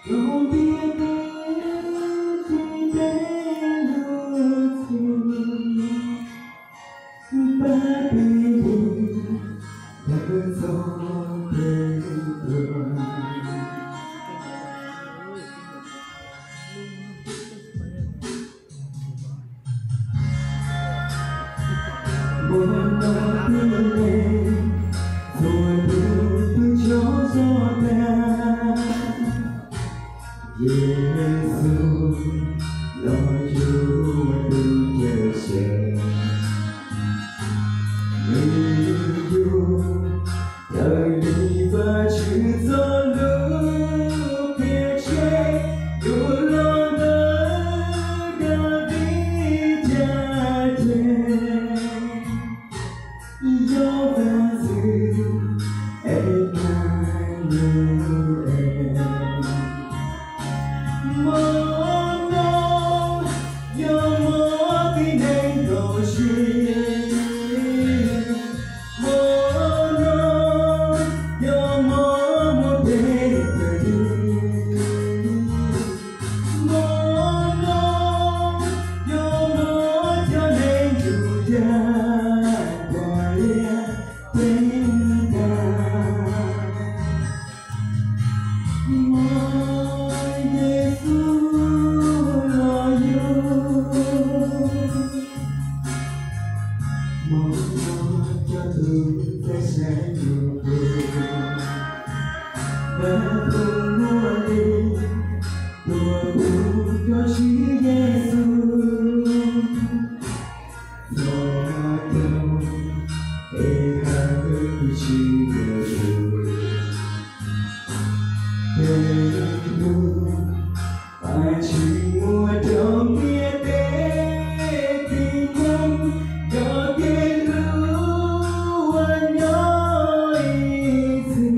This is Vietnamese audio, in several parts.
không biết đến khi đến lúc ba đi đã gió về đường buồn nó đi lên rồi bước cho gió ta Giêsu lo Chúa đừng chờ xem yêu đời đi và chữ gió lúc kia che dù lo ngỡ đã đi cha chê gió và dịu em mai như em mơ đâu do mơ khi nên đồ chuyện mơ đâu do mơ một đêm đời đi mơ đâu do mơ cho nên dù cha quả lia tên ta mong cho thương sẽ nhiều và không mua đi đùa buồn cho Chúa Giêsu gió cao ê hát chi người bên mưa ai chỉ mua trong nghĩa tế tình nhân cho cái lưu anh nói gì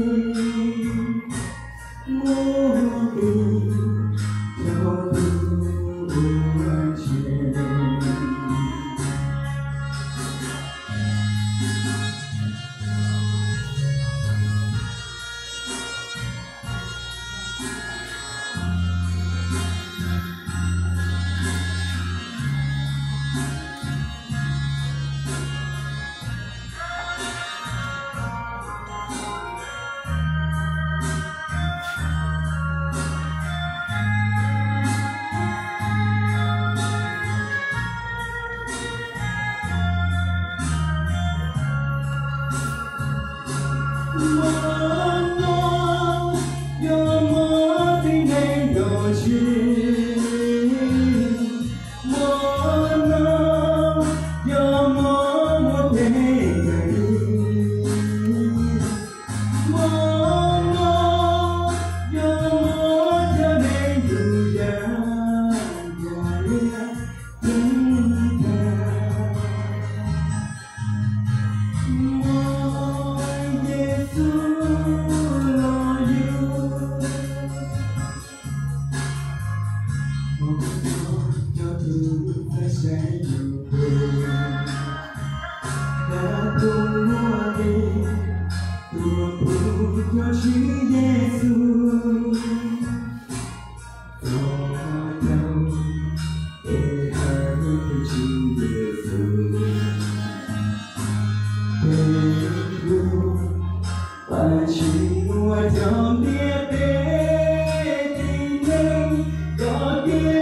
mua tình cho thương buồn chuyện mơ đâu do mơ thì nên đồ chuyện mơ đâu do mơ một đêm đời đi mơ đâu do mơ cho nên dù cha quả lia tên ta cho thương sẽ nhiều đã cùng mua đi đùa buồn cho Chúa Giêsu gió cao ê hát chi Giêsu bên luôn và chỉ mua trong nghĩa tế tình nhân có biết